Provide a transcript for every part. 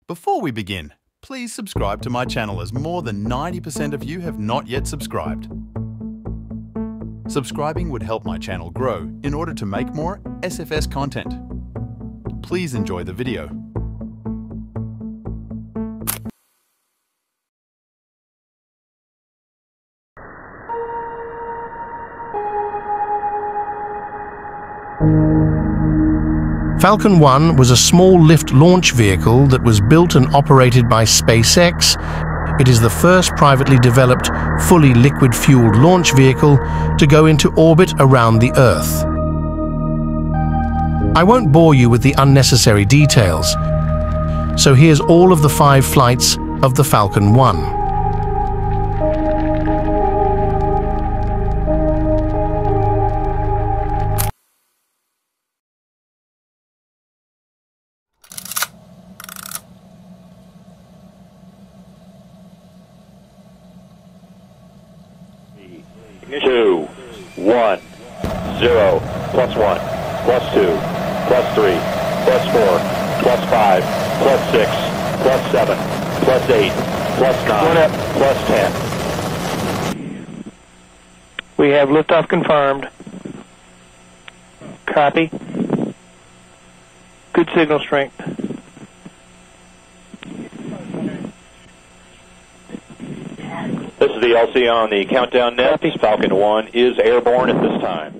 Before we begin, please subscribe to my channel as more than 90% of you have not yet subscribed. Subscribing would help my channel grow in order to make more SFS content. Please enjoy the video. Falcon 1 was a small lift launch vehicle that was built and operated by SpaceX. It is the first privately developed, fully liquid-fueled launch vehicle to go into orbit around the Earth. I won't bore you with the unnecessary details, so here's all of the 5 flights of the Falcon 1. Two, 1, 0, plus 1, plus 2, plus 3, plus 4, plus 5, plus 6, plus 7, plus 8, plus 9, plus 10. We have liftoff confirmed. Copy. Good signal strength. This is the LC on the countdown net. Copy. Falcon 1 is airborne at this time.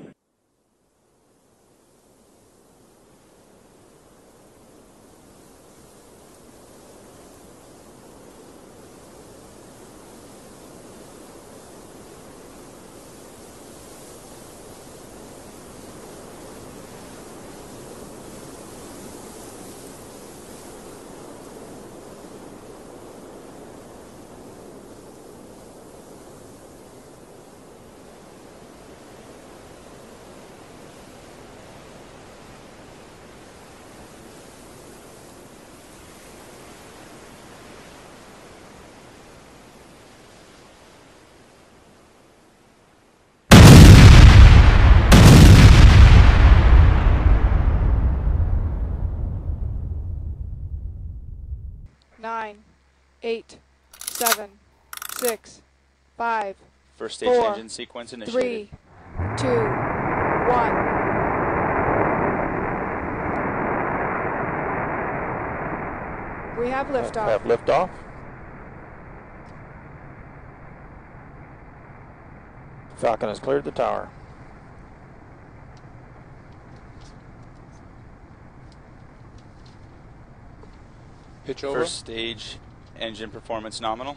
Nine, 8, 7, 6, 5, First stage 4, engine sequence initiated. 3, 2, 1. We have liftoff. Have liftoff. Falcon has cleared the tower. Pitch over. First stage engine performance nominal.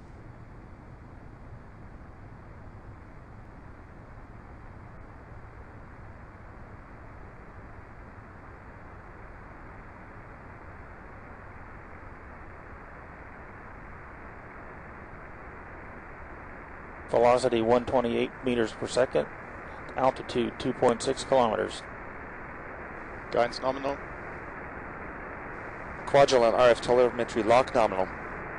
Velocity 128 meters per second. Altitude 2.6 kilometers. Guidance nominal. Quadrant RF telemetry lock nominal.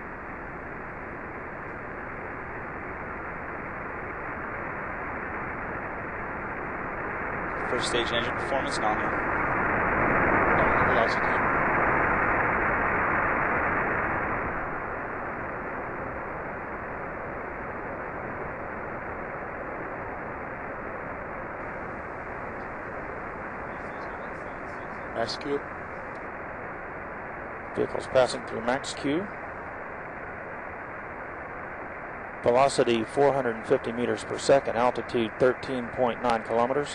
First stage engine performance nominal. Nominal velocity. Max Q. Vehicles passing through max Q. Velocity 450 meters per second. Altitude 13.9 kilometers.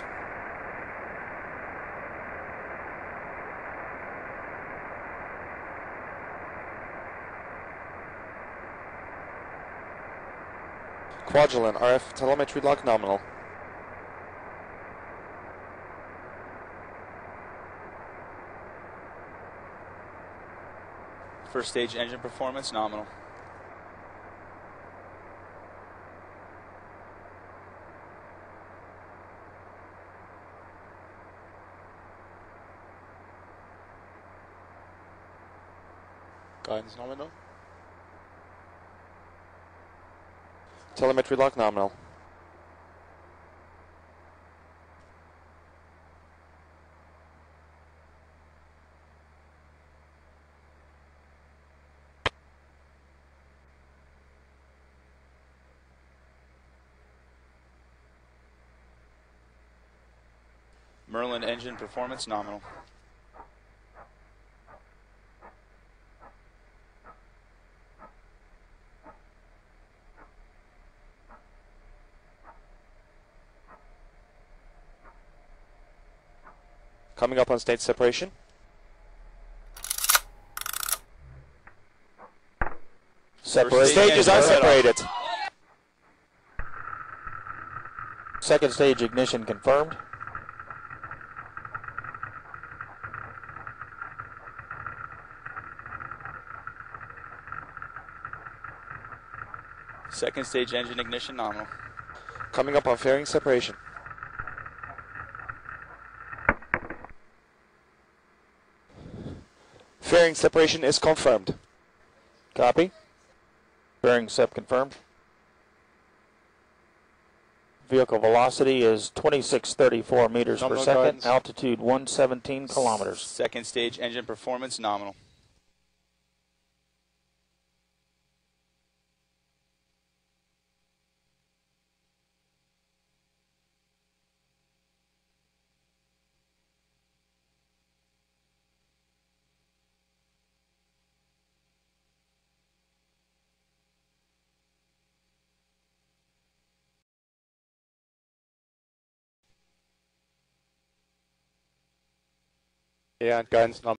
Quadrant RF telemetry lock nominal. First stage engine performance nominal. Guidance nominal. Telemetry lock nominal. Merlin engine performance nominal. Coming up on stage separation. Separate. Stages are separated. Second stage ignition confirmed. Second stage engine ignition nominal. Coming up on fairing separation. Fairing separation is confirmed. Copy. Bearing sep confirmed. Vehicle velocity is 2634 meters per Nominal second. guidance. Altitude 117 kilometers. Second stage engine performance nominal. Yeah, and guidance nominal.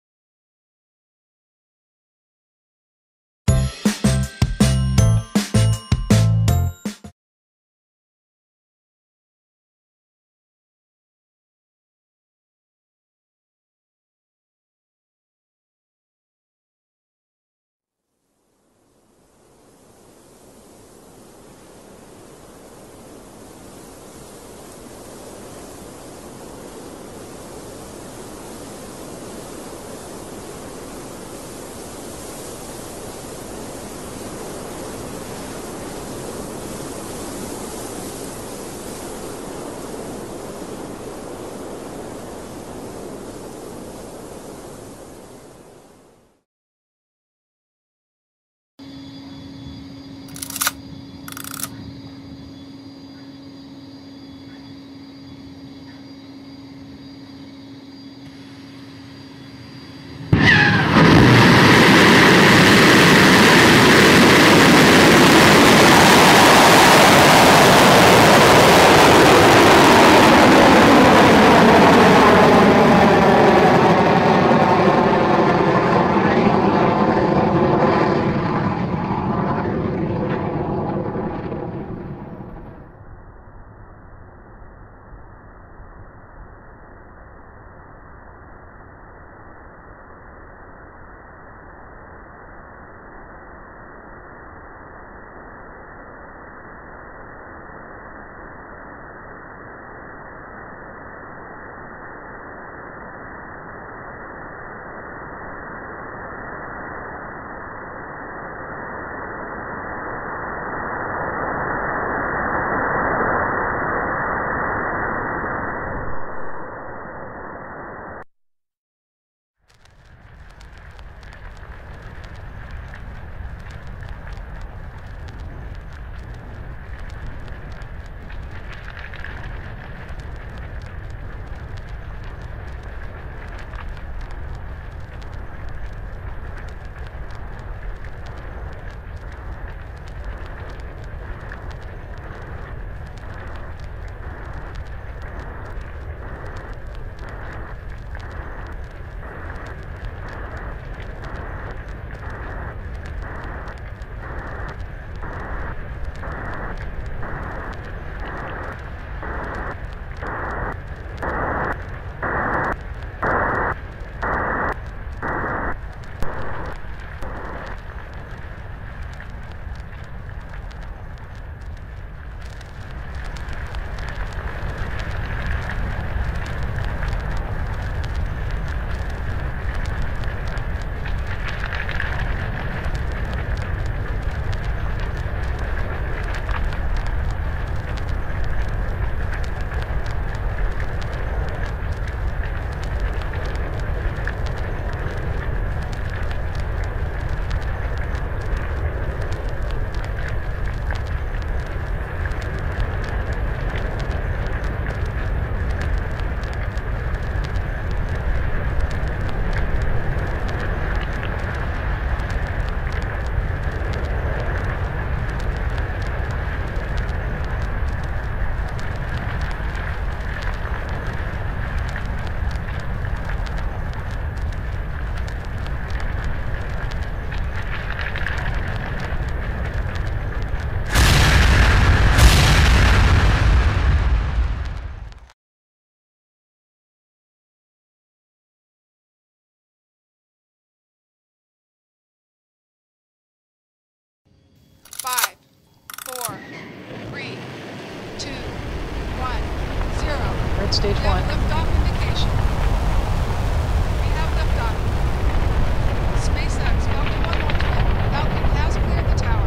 stage We have 1. liftoff indication. We have liftoff. SpaceX Falcon 1 launch vehicle. Falcon has cleared the tower.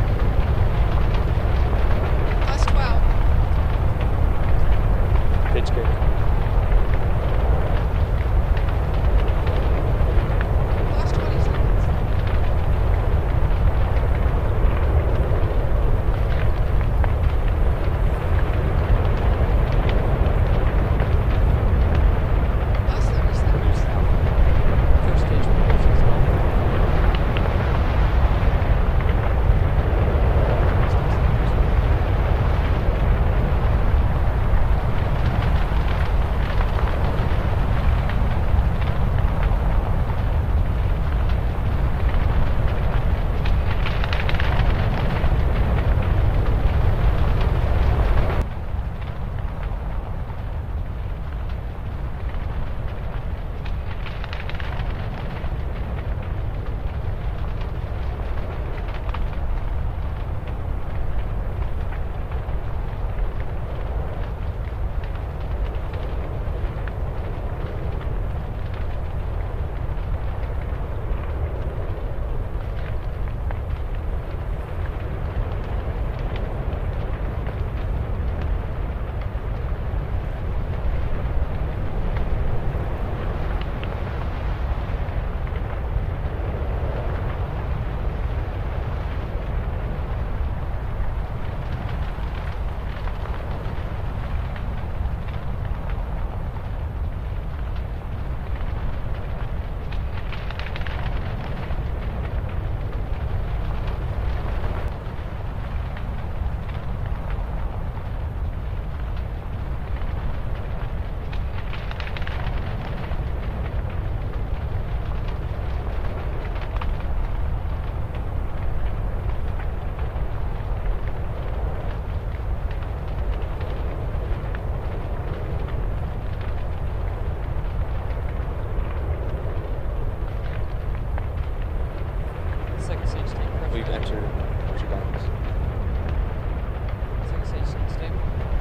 Plus 12. Pitch kick. Plus 20 seconds. Plus 30 seconds. First stage propulsion is nominal. Second stage tank pressure. We've entered Richard Dawkins. Second stage tank stable.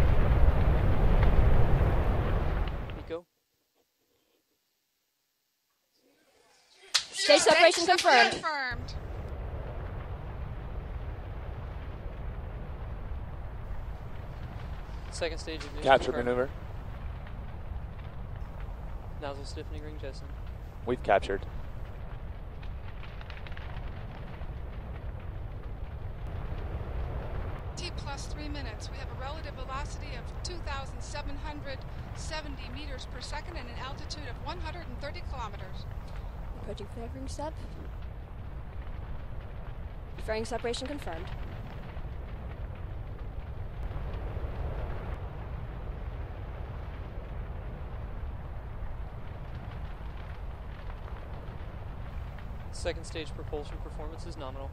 Eco. Stage separation confirmed. Confirmed. Second stage ignition Capture confirmed. maneuver. Nozzle stiffening ring jetson. We've captured. T plus 3 minutes. We have a relative velocity of 2,770 meters per second and an altitude of 130 kilometers. Approaching fairing step. Fairing separation confirmed. Second stage propulsion performance is nominal.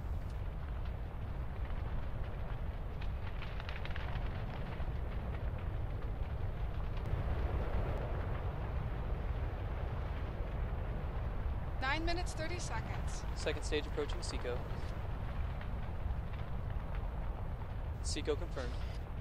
Nine minutes, 30 seconds. Second stage approaching SECO. SECO confirmed.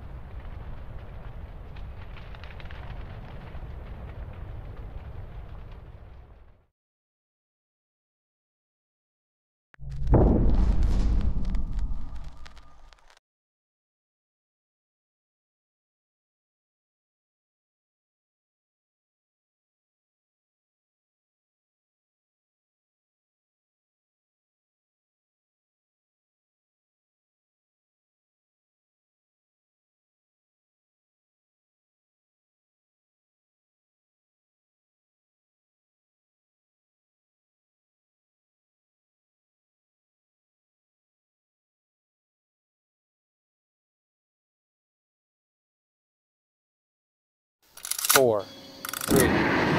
Four, 3, 2, 1,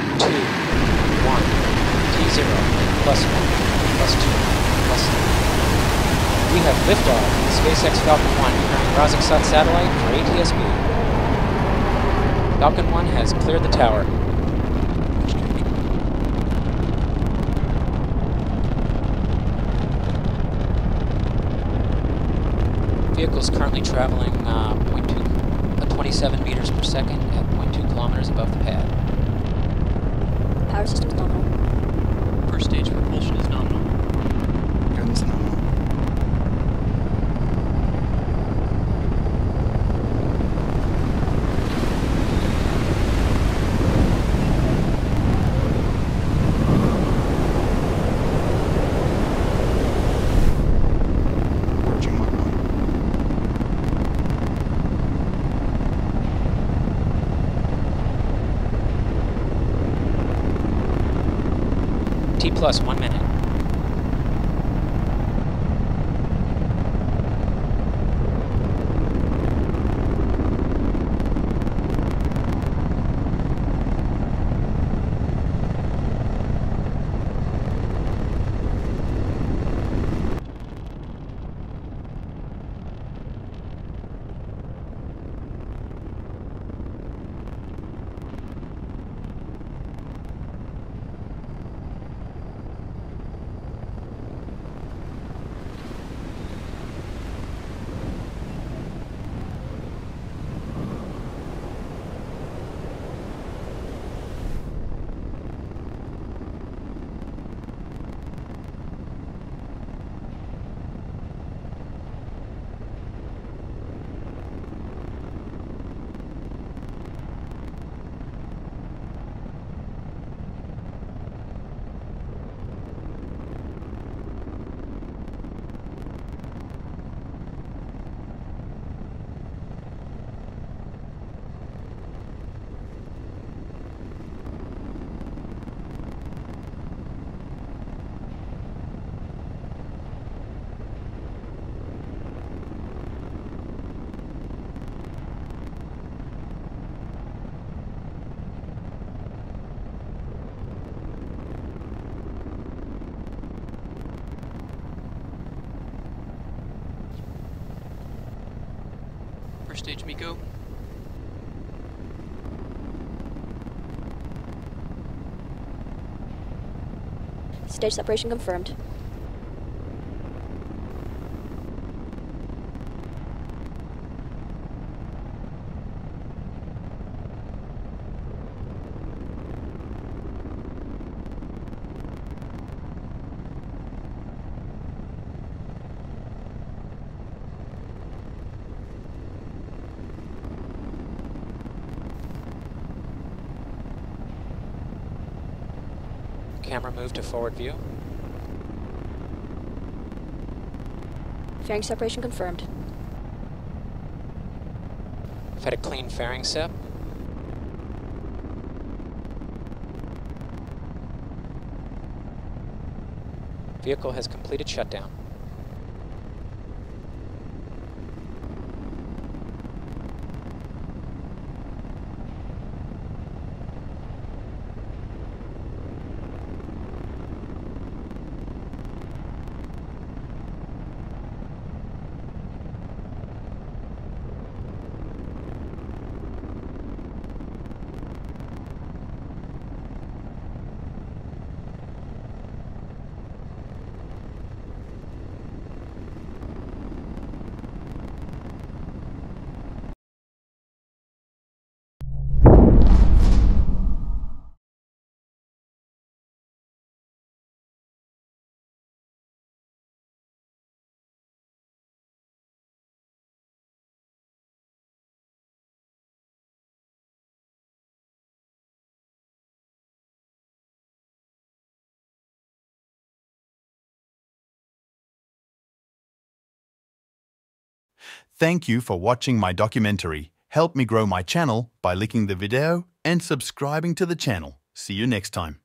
T0, +1, +2, +3. We have liftoff of the SpaceX Falcon 1 carrying Kazakhstan satellite for ATSB. Falcon 1 has cleared the tower. Vehicle is currently traveling 27 meters per second at 0.2 kilometers above the pad. Power systems nominal. First stage propulsion is nominal. Guidance nominal. Approaching Mach 1. T plus 1 minute. First stage MECO. Stage separation confirmed. Camera move to forward view. Fairing separation confirmed. Fed a clean fairing sep. Vehicle has completed shutdown. Thank you for watching my documentary. Help me grow my channel by liking the video and subscribing to the channel. See you next time.